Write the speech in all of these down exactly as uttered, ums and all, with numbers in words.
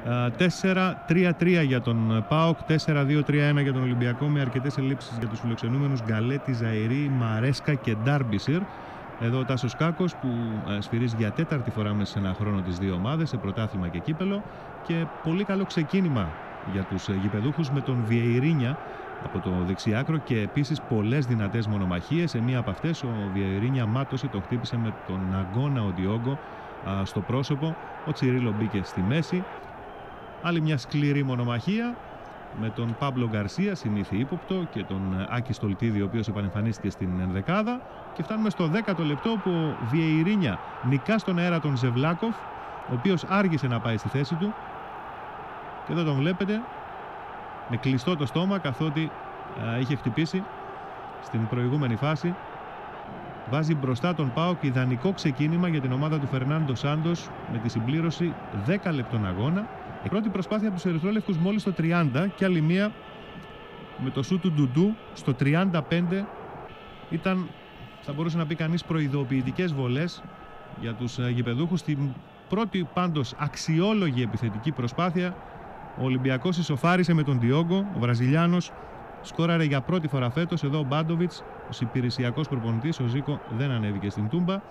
τέσσερα τρία τρία για τον ΠΑΟΚ, τέσσερα δύο τρία ένα για τον Ολυμπιακό, με αρκετές ελλείψεις για τους φιλοξενούμενους Γκαλέτη, Ζαηρή, Μαρέσκα και Ντάρμπισιρ. Εδώ ο Τάσος Κάκος που σφυρίζει για τέταρτη φορά μέσα σε ένα χρόνο τις δύο ομάδες, σε πρωτάθλημα και κύπελο, και πολύ καλό ξεκίνημα για τους γηπεδούχους με τον Βιεϊρίνια από το δεξιάκρο και επίσης πολλές δυνατές μονομαχίες. Σε μία από αυτές ο Βιεϊρίνια μάτωσε, τον χτύπησε με τον αγώνα ο Διόγκο στο πρόσωπο. Ο Τσιρίλο μπήκε στη μέση. Άλλη μια σκληρή μονομαχία με τον Πάμπλο Γκαρσία, συνήθι ύποπτο, και τον Άκη Στολτίδη, ο οποίος επανεμφανίστηκε στην ενδεκάδα. Και φτάνουμε στο δέκατο λεπτό που ο Βιεϊρίνια νικά στον αέρα τον Ζεβλάκοφ, ο οποίος άργησε να πάει στη θέση του. Και εδώ τον βλέπετε με κλειστό το στόμα, καθότι α, είχε χτυπήσει στην προηγούμενη φάση. Βάζει μπροστά τον ΠΑΟΚ, ιδανικό ξεκίνημα για την ομάδα του Φερνάντο Σάντος με τη συμπλήρωση δέκα λεπτών αγώνα. Η πρώτη προσπάθεια από τους ερυθρόλευκους μόλις στο τριάντα και άλλη μία με το σούτ του Ντουντού στο τριάντα πέντε. Ήταν, θα μπορούσε να πει κανείς, προειδοποιητικές βολές για τους γηπεδούχους. Στην πρώτη πάντως αξιόλογη επιθετική προσπάθεια ο Ολυμπιακός ισοφάρισε με τον Διόγκο. Ο Βραζιλιάνος σκόραρε για πρώτη φορά φέτος. Εδώ ο Μπάντοβιτς, ο υπηρεσιακός προπονητής, ο Ζίκο, δεν ανέβηκε στην τούμπα.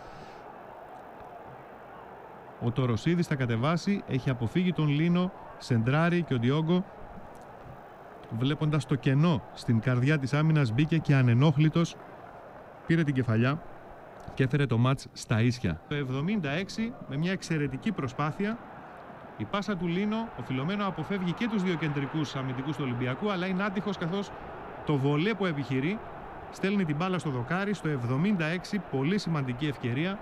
Ο Τοροσίδης θα κατεβάσει, έχει αποφύγει τον Λίνο, σεντράρει, και ο Διόγκο, βλέποντας το κενό στην καρδιά της άμυνας, μπήκε και ανενόχλητος πήρε την κεφαλιά και έφερε το μάτς στα ίσια. Το εβδομήντα έξι, με μια εξαιρετική προσπάθεια, η πάσα του Λίνο, ο Φιλομένο αποφεύγει και τους δύο κεντρικούς αμυντικούς του Ολυμπιακού, αλλά είναι άτυχος, καθώς το βολέ που επιχειρεί στέλνει την μπάλα στο δοκάρι. Στο εβδομήντα έξι, πολύ σημαντική ευκαιρία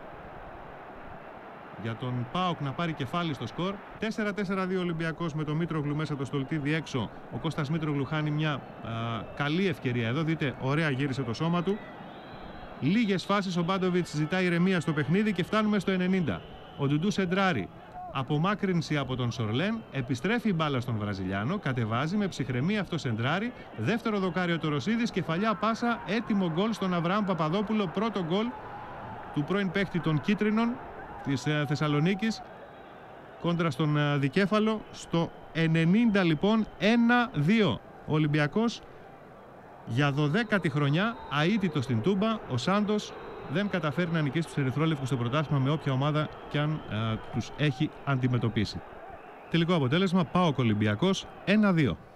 για τον ΠΑΟΚ να πάρει κεφάλι στο σκορ. τέσσερα τέσσερα δύο Ολυμπιακός με το Μήτρογλου μέσα, το Στολτίδη έξω. Ο Κώστας Μήτρογλου χάνει μια α, καλή ευκαιρία εδώ. Δείτε, ωραία γύρισε το σώμα του. Λίγες φάσεις, ο Μπάντοβιτς ζητάει ηρεμία στο παιχνίδι και φτάνουμε στο ενενήντα. Ο Ντουντού σεντράρει. Απομάκρυνση από τον Σορλέν. Επιστρέφει η μπάλα στον Βραζιλιάνο. Κατεβάζει με ψυχραιμία, αυτό σεντράρει. Δεύτερο δοκάριο το Ρωσίδης. Κεφαλιά πάσα. Έτοιμο γκολ στον Αβραάμ Παπαδόπουλο. Πρώτο γκολ του πρώην παίχτη των Κίτρινων της Θεσσαλονίκης κόντρα στον Δικέφαλο. Στο ενενήντα λοιπόν, ένα δύο. Ο Ολυμπιακός για δωδέκατη χρονιά αίτητο στην Τούμπα. Ο Σάντος δεν καταφέρει να νικήσει τους ερυθρόλευκους στο πρωτάθλημα με όποια ομάδα και αν α, τους έχει αντιμετωπίσει. Τελικό αποτέλεσμα, ΠΑΟΚ Ολυμπιακός ένα δύο.